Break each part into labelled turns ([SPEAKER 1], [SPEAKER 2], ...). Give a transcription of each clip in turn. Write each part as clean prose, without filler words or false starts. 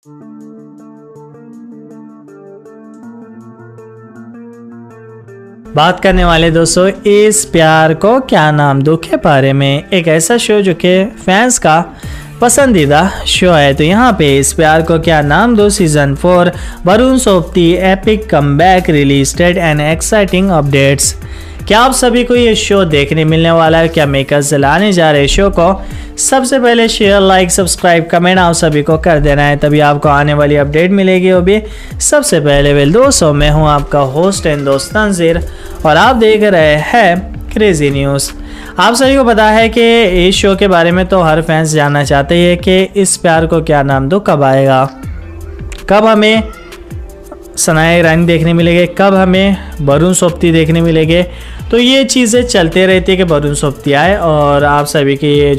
[SPEAKER 1] बात करने वाले दोस्तों इस प्यार को क्या नाम दूं के बारे में, एक ऐसा शो जो कि फैंस का पसंदीदा शो है। तो यहाँ पे इस प्यार को क्या नाम दो season 4 Varun Sobti epic comeback release date and exciting updates. क्या आप सभी को ये शो देखने मिलने वाला है? क्या मेकर्स लाने जा रहे शो को? सबसे पहले शेयर, लाइक, सब्सक्राइब, कमेंट आप सभी को कर देना है, तभी आपको आने वाली अपडेट मिलेगी वो भी सबसे पहले। वेल दोस्तों, मैं हूँ आपका होस्ट एंड दोस्त तंजीर और आप देख रहे हैं क्रेजी न्यूज़। आप सभी को पता है कि इस शो के बारे में तो हर फैंस जानना चाहते हैं कि इस प्यार को क्या नाम दो कब आएगा, कब हमें सनाया ईरानी देखने मिलेंगे, कब हमें वरुण सोबती देखने मिलेंगे। तो ये चीज़ें चलते रहती है कि वरुण सोबती आए और आप सभी के ये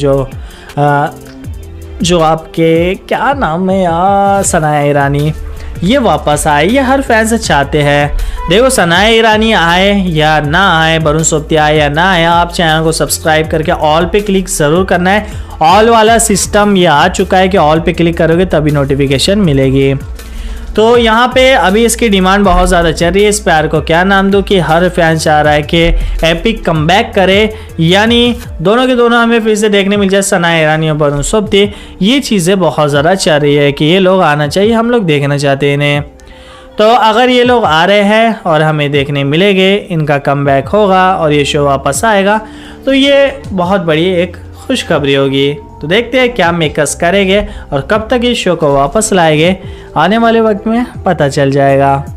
[SPEAKER 1] जो आपके क्या नाम है यार, सनाया ईरानी ये वापस आए, ये हर फैंस चाहते हैं। देखो सनाया ईरानी आए या ना आए, वरुण सोबती आए या ना आए, आप चैनल को सब्सक्राइब करके ऑल पे क्लिक ज़रूर करना है। ऑल वाला सिस्टम ये आ चुका है कि ऑल पे क्लिक करोगे तभी नोटिफिकेशन मिलेगी। तो यहाँ पे अभी इसकी डिमांड बहुत ज़्यादा चल रही है। इस प्यार को क्या नाम दो कि हर फैन चाह रहा है कि एपिक कमबैक करे, यानी दोनों के दोनों हमें फिर से देखने मिल जाए, सनाया ईरानी और वरुण सोबती। ये चीज़ें बहुत ज़्यादा चल रही है कि ये लोग आना चाहिए, हम लोग देखना चाहते हैं इन्हें। तो अगर ये लोग आ रहे हैं और हमें देखने मिलेंगे, इनका कमबैक होगा और ये शो वापस आएगा, तो ये बहुत बड़ी एक खुशखबरी होगी। तो देखते हैं क्या मेकर्स करेंगे और कब तक इस शो को वापस लाएंगे, आने वाले वक्त में पता चल जाएगा।